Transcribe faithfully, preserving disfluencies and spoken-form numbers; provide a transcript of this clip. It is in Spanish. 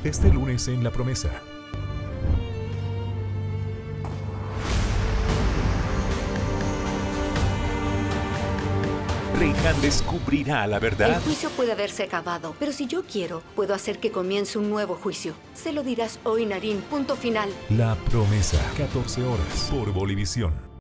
Este lunes en La Promesa. Rehan descubrirá la verdad. El juicio puede haberse acabado, pero si yo quiero, puedo hacer que comience un nuevo juicio. Se lo dirás hoy, Naren. Punto final. La Promesa, catorce horas por Bolivisión.